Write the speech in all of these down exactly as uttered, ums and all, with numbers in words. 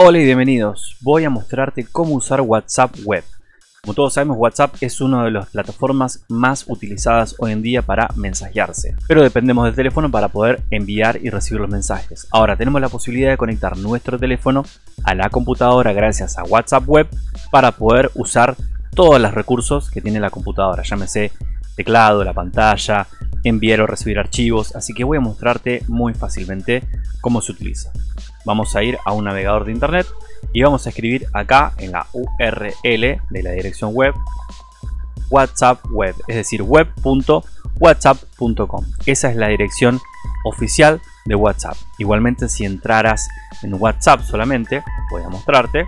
Hola y bienvenidos. Voy a mostrarte cómo usar WhatsApp Web. Como todos sabemos, WhatsApp es una de las plataformas más utilizadas hoy en día para mensajearse, pero dependemos del teléfono para poder enviar y recibir los mensajes. Ahora tenemos la posibilidad de conectar nuestro teléfono a la computadora gracias a WhatsApp Web para poder usar todos los recursos que tiene la computadora, llámese teclado, la pantalla, enviar o recibir archivos. Así que voy a mostrarte muy fácilmente cómo se utiliza. Vamos a ir a un navegador de internet y vamos a escribir acá en la U R L de la dirección web WhatsApp Web, es decir, web punto whatsapp punto com. Esa es la dirección oficial de WhatsApp. Igualmente, si entraras en WhatsApp solamente, voy a mostrarte,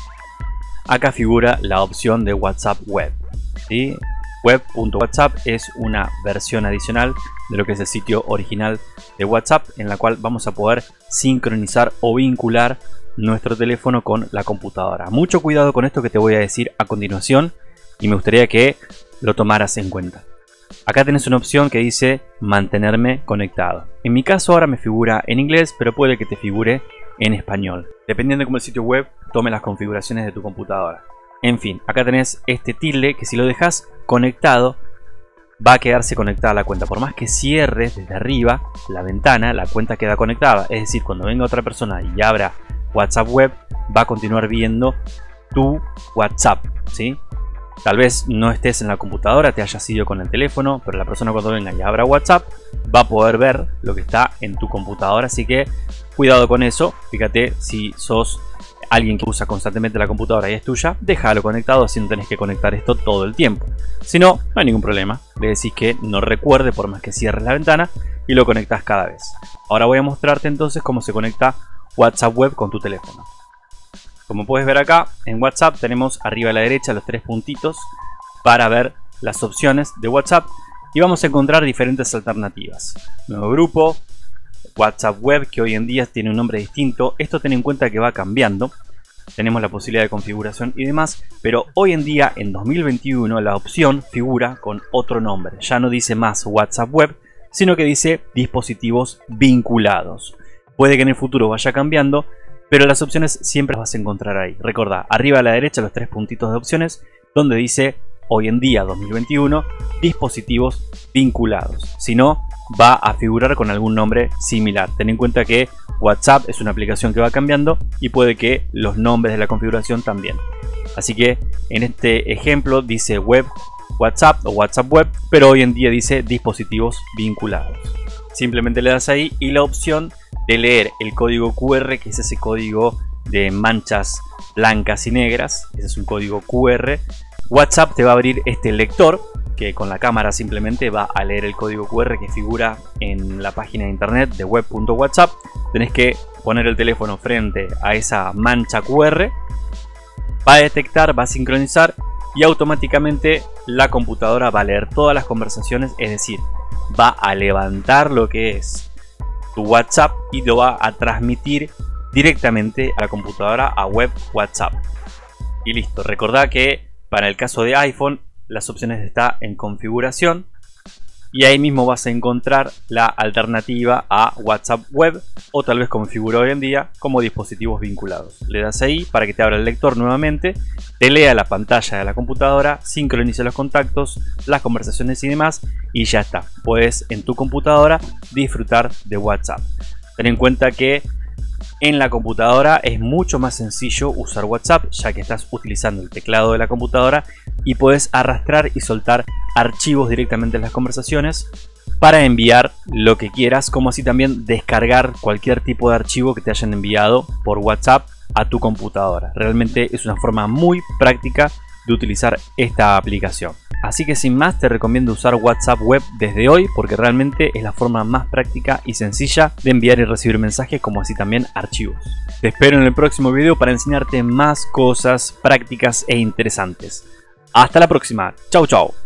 acá figura la opción de WhatsApp Web, ¿sí? web punto whatsapp es una versión adicional de lo que es el sitio original de WhatsApp, en la cual vamos a poder sincronizar o vincular nuestro teléfono con la computadora. Mucho cuidado con esto que te voy a decir a continuación y me gustaría que lo tomaras en cuenta. Acá tenés una opción que dice mantenerme conectado. En mi caso ahora me figura en inglés, pero puede que te figure en español, dependiendo de cómo el sitio web tome las configuraciones de tu computadora. En fin, acá tenés este tilde que si lo dejas conectado va a quedarse conectada la cuenta. Por más que cierres desde arriba la ventana, la cuenta queda conectada. Es decir, cuando venga otra persona y abra WhatsApp Web, va a continuar viendo tu WhatsApp, ¿sí? Tal vez no estés en la computadora, te hayas ido con el teléfono, pero la persona cuando venga y abra WhatsApp va a poder ver lo que está en tu computadora. Así que cuidado con eso. Fíjate, si sos alguien que usa constantemente la computadora y es tuya, déjalo conectado, así no tenés que conectar esto todo el tiempo. Si no, no hay ningún problema. Le decís que no recuerde por más que cierres la ventana y lo conectas cada vez. Ahora voy a mostrarte entonces cómo se conecta WhatsApp Web con tu teléfono. Como puedes ver acá, en WhatsApp tenemos arriba a la derecha los tres puntitos para ver las opciones de WhatsApp y vamos a encontrar diferentes alternativas. Nuevo grupo, WhatsApp Web, que hoy en día tiene un nombre distinto. Esto ten en cuenta que va cambiando. Tenemos la posibilidad de configuración y demás, pero hoy en día, en dos mil veintiuno, la opción figura con otro nombre. Ya no dice más WhatsApp Web, sino que dice dispositivos vinculados. Puede que en el futuro vaya cambiando, pero las opciones siempre las vas a encontrar ahí. Recordá, arriba a la derecha los tres puntitos de opciones, donde dice hoy en día, dos mil veintiuno, dispositivos vinculados. Si no, va a figurar con algún nombre similar. Ten en cuenta que WhatsApp es una aplicación que va cambiando y puede que los nombres de la configuración también. Así que en este ejemplo dice web WhatsApp o WhatsApp Web, pero hoy en día dice dispositivos vinculados. Simplemente le das ahí y la opción de leer el código Q R, que es ese código de manchas blancas y negras, ese es un código Q R. WhatsApp te va a abrir este lector que con la cámara simplemente va a leer el código Q R que figura en la página de internet de web punto whatsapp. Tenés que poner el teléfono frente a esa mancha Q R, va a detectar, va a sincronizar y automáticamente la computadora va a leer todas las conversaciones, es decir, va a levantar lo que es tu WhatsApp y lo va a transmitir directamente a la computadora, a web WhatsApp. Y listo. Recordá que para el caso de iPhone las opciones están en configuración y ahí mismo vas a encontrar la alternativa a WhatsApp Web, o tal vez como figura hoy en día como dispositivos vinculados. Le das ahí para que te abra el lector nuevamente, te lea la pantalla de la computadora, sincronice los contactos, las conversaciones y demás, y ya está. Puedes en tu computadora disfrutar de WhatsApp. Ten en cuenta que en la computadora es mucho más sencillo usar WhatsApp, ya que estás utilizando el teclado de la computadora y puedes arrastrar y soltar archivos directamente en las conversaciones para enviar lo que quieras, como así también descargar cualquier tipo de archivo que te hayan enviado por WhatsApp a tu computadora. Realmente es una forma muy práctica de utilizar esta aplicación. Así que sin más te recomiendo usar WhatsApp Web desde hoy, porque realmente es la forma más práctica y sencilla de enviar y recibir mensajes, como así también archivos. Te espero en el próximo video para enseñarte más cosas prácticas e interesantes. Hasta la próxima. Chau chau.